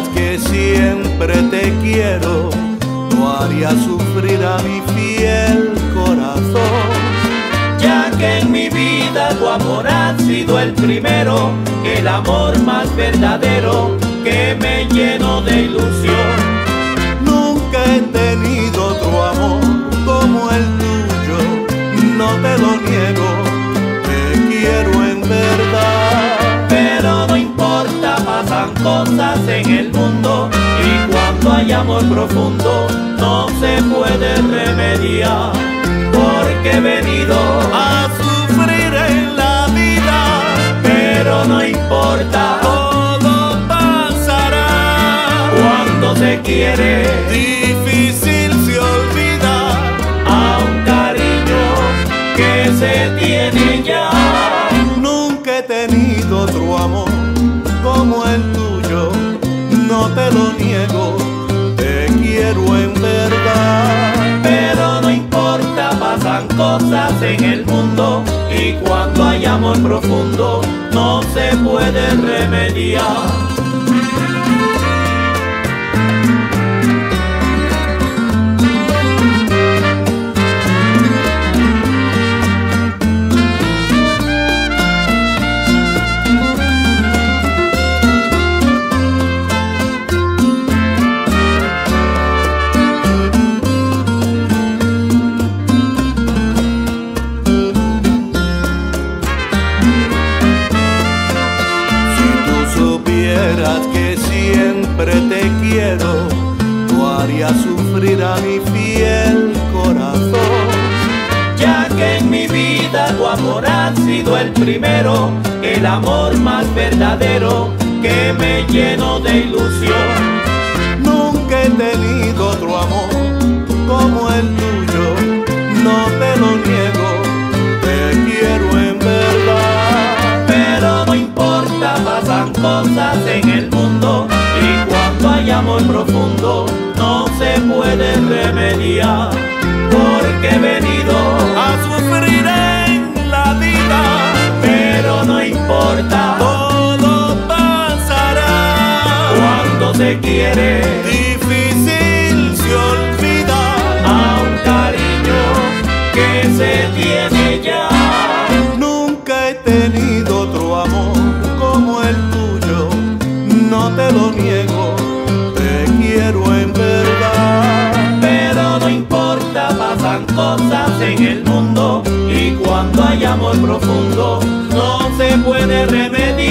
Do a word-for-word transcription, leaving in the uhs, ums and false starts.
supieras que siempre te quiero, no haría sufrir a mi fiel corazón. Ya que en mi vida tu amor ha sido el primero, el amor más verdadero que me llenó de ilusión. Nunca he tenido otro amor como el tuyo, no te lo niego, te quiero en verdad. Pero no importa, pasan cosas en el mundo y cuando hay amor profundo no se puede remediar. Porque he venido A sufrir en la vida, pero no importa, todo pasará. cuando se quiere Difícil se olvida a un cariño que se tiene ya. Nunca he tenido otro amor como el tuyo, no te lo niego, te quiero en verdad. Pero no importa, pasan cosas en el mundo y cuando hay amor profundo no se puede remediar. Que siempre te quiero, no haría sufrir a mi fiel corazón. Ya que en mi vida tu amor ha sido el primero, el amor más verdadero que me llenó de ilusión. Nunca he tenido otro amor como el tuyo, no te lo niego, te quiero en verdad. Pero no importa, pasan cosas en el mundo y cuando hay amor profundo no se puede remediar. Porque he venido A sufrir en la vida, pero no importa, todo pasará. cuando se quiere Difícil se olvida a un cariño que se tiene ya. Nunca he tenido otro amor como el tuyo, no te lo niego, te quiero en verdad. Pero no importa, pasan cosas en el mundo y cuando hay amor profundo no se puede remediar.